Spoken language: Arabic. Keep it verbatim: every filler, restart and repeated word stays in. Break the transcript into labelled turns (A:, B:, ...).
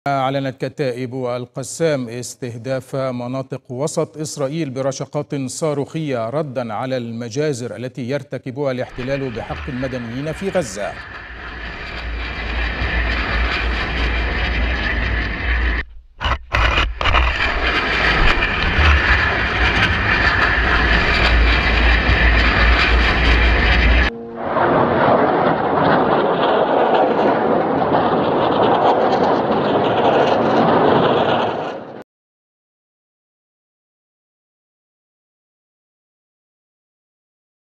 A: أعلنت كتائب القسام استهداف مناطق وسط إسرائيل برشقات صاروخية ردا على المجازر التي يرتكبها الاحتلال بحق المدنيين في غزة.